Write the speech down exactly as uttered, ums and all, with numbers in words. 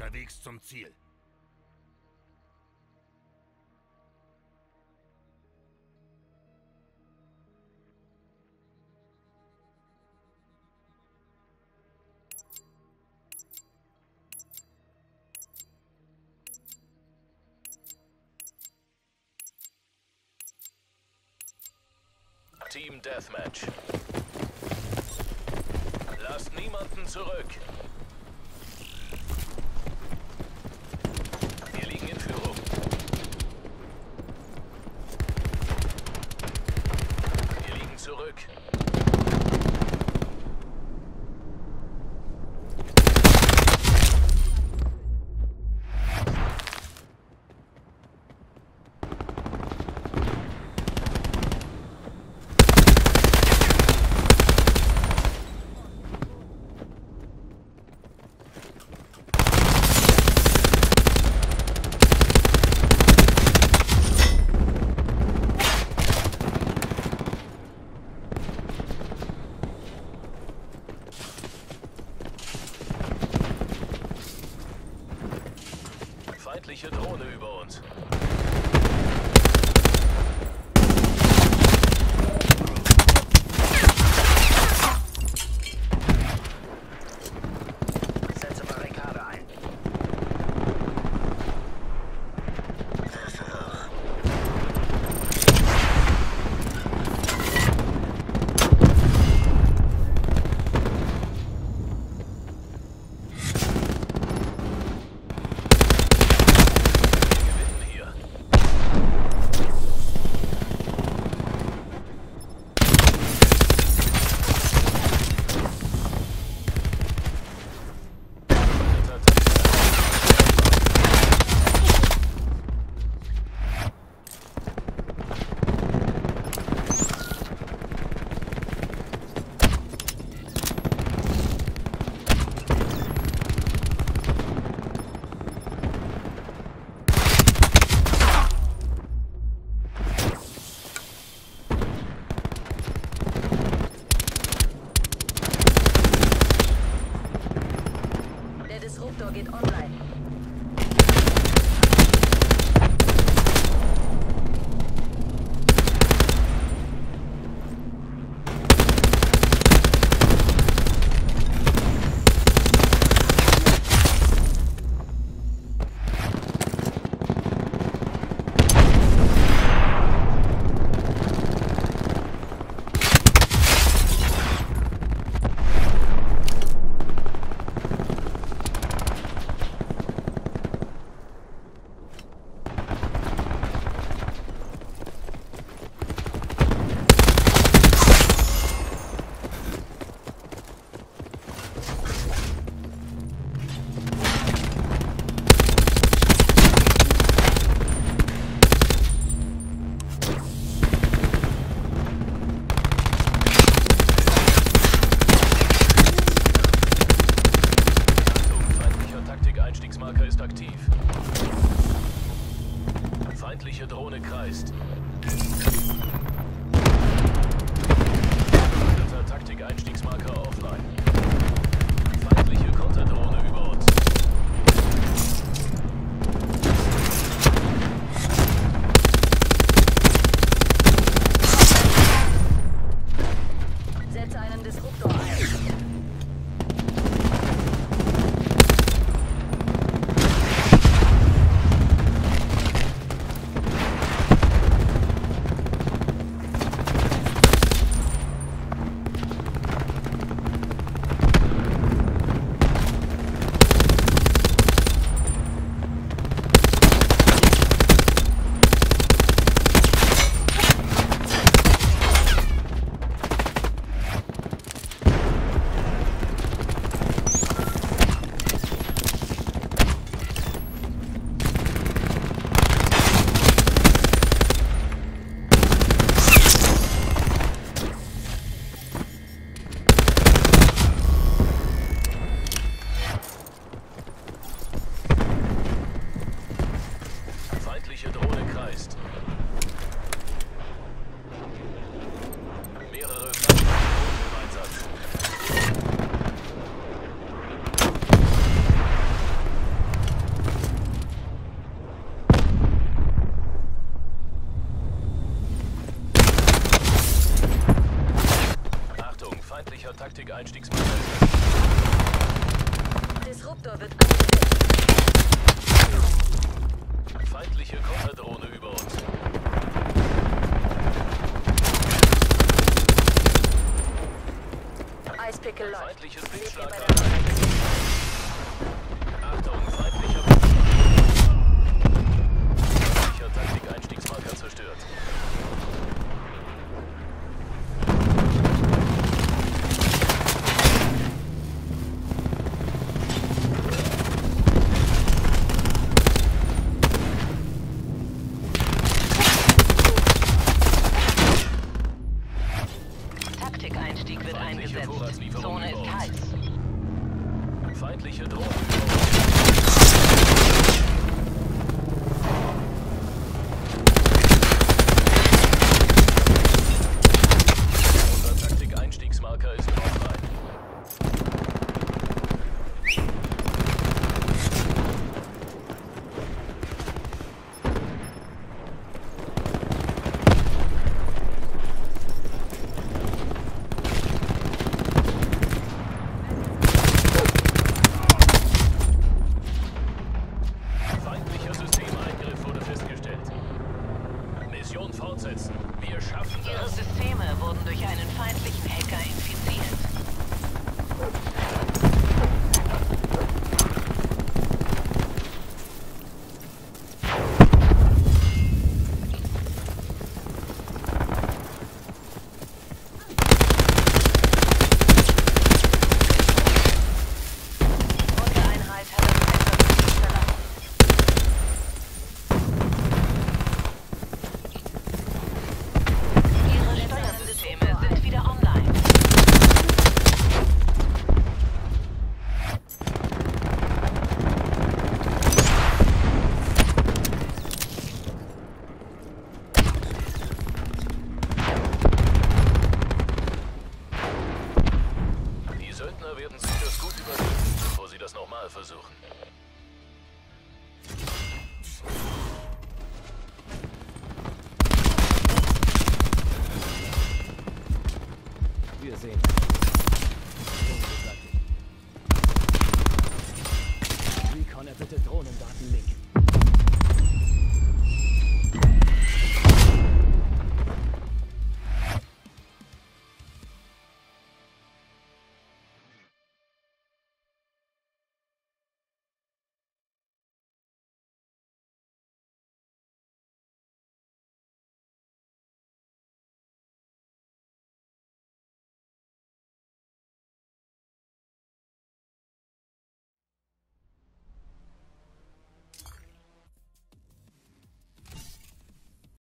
Unterwegs zum Ziel. Team Deathmatch. Lasst niemanden zurück. Wir liegen in Führung. Wir liegen zurück. Feindliche Drohne über uns. Setze Barrikade ein. Der Disruptor geht online. Einstiegsmarker ist aktiv. Feindliche Drohne kreist. Dritter Taktik-Einstiegsmarker offline. Feindliche Konterdrohne über uns. Setze einen Disruptor ein. Feindlicher Taktik-Einstiegsmarker. Disruptor wird eingesetzt. Feindliche Konterdrohne über uns. Eispickel läuft. Feindliches Seht ihr bei Blitzschlag. der Arbeit. Achtung, feindlicher Feindlicher Taktik-Einstiegsmarker zerstört. Taktikeinstieg wird Feindliche eingesetzt. Vorratslieferung Zone über ist uns. heiß. Feindliche Drohne. Unser Taktik-Einstiegsmarker ist offline. Feindlicher Systemeingriff wurde festgestellt. Mission fortsetzen. Wir schaffen Ihre das. Systeme wurden durch einen feindlichen Hacker infiziert. Unsere Einheit hat das Einsatzgebiet verlassen. Ihre Steuersysteme sind wieder online. Die Söldner werden sich das gut überlegen, bevor sie das nochmal versuchen. Wir sehen. Recon erbitte Drohnendatenlink.